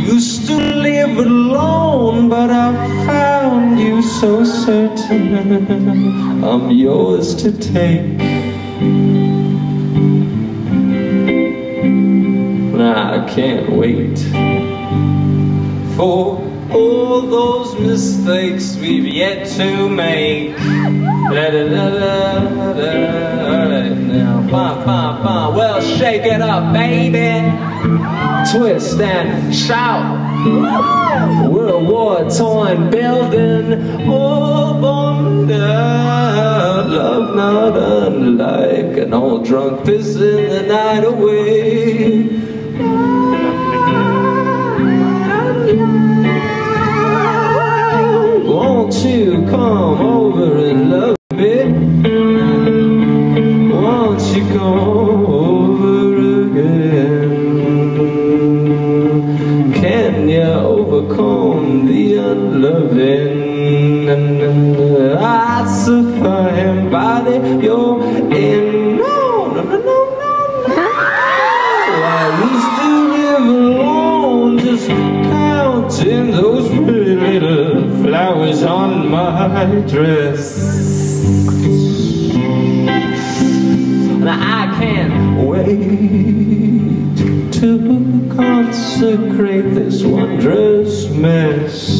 Used to live alone, but I found you so certain I'm yours to take. I can't wait for all those mistakes we've yet to make. Now, well, shake it up, baby. Twist and shout. We're a war-torn building, all born out. Love not unlike an old drunk pissing the night away. Won't you come over and love me? Won't you come over again? Can you overcome the unloving? I suffer embody you're in. No. I used to live alone, just counting those pretty little flowers on my dress. And I can't wait to consecrate this wondrous mess.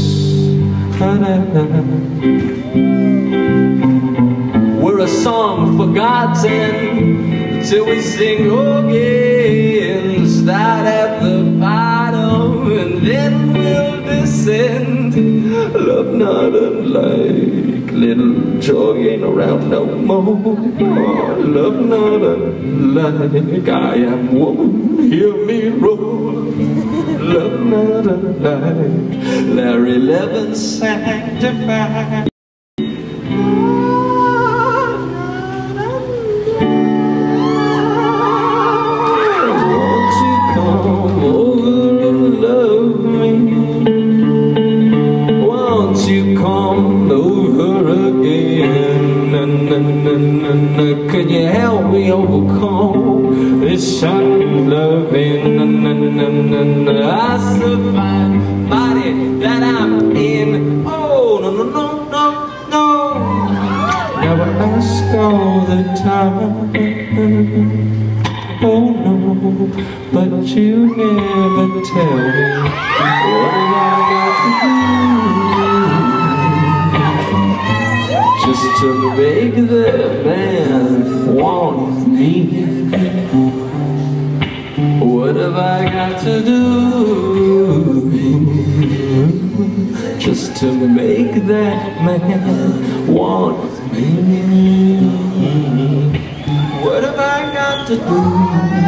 We're a song forgotten till we sing again. Start at the bottom and then we'll descend. Love not unlike little joy ain't around no more. Love not unlike I am woman, hear me roar. Love not unlike Larry Levin sanctified. Can you help me overcome this unloving? I survive body that I'm in. Oh, no. Never ask all the time. Oh no, but you never tell me what I got to do just to make that man want me. What have I got to do just to make that man want me? What have I got to do?